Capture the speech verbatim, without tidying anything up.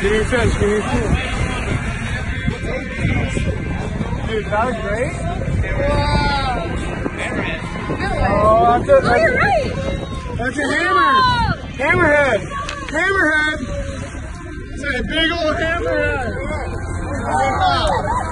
Give me a fish, give me a fish. Dude, that was great. Wow. Hammerhead. Oh, that's a, that's, Oh, you're right. That's a hammer. Hammerhead. Hammerhead. It's a big old hammerhead.